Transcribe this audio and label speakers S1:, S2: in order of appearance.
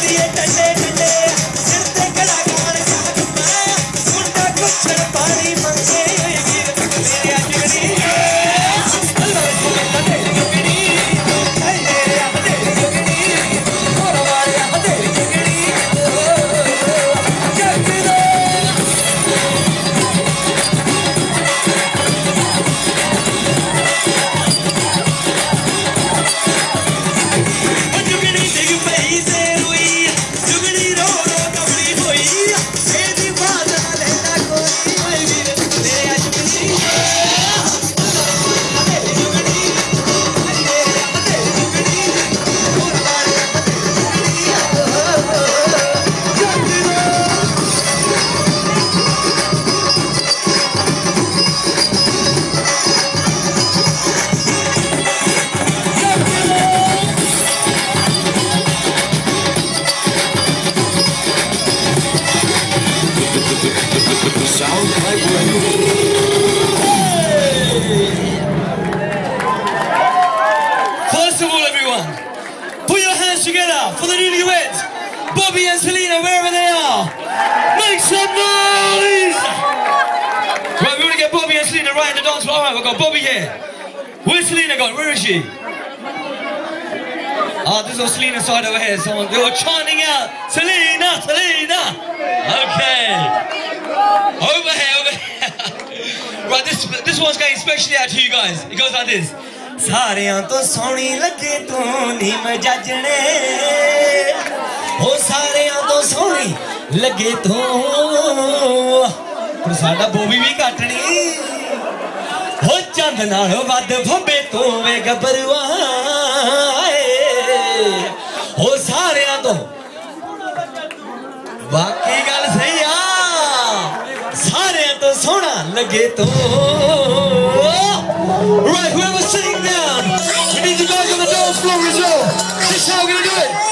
S1: First of all, everyone, put your hands together for the newlyweds, Bobby and Selena, wherever they are. Make some noise! Right, we're gonna get Bobby and Selena right in the dance floor. All right, we've got Bobby here. Where's Selena gone? Where is she? Oh, this is Selena's side over here. Someone, they were chanting out, Selena, Selena. Okay. Over here, over here. Right, this one's going especially out to you guys. It goes like this. सारियां तो सोनी लगे तू नी मजाजने हो सारियां तो सोनी लगे तू पर साडा बोबी भी काटनी हो चंद नाल वध फबे तू वे गबरुआ हो सारियां तो बाकी गल सही आ सारियां तो सोना लगे तू. Right, whoever's sitting down, we need you guys on the dance floor as well. This is how we're gonna do it.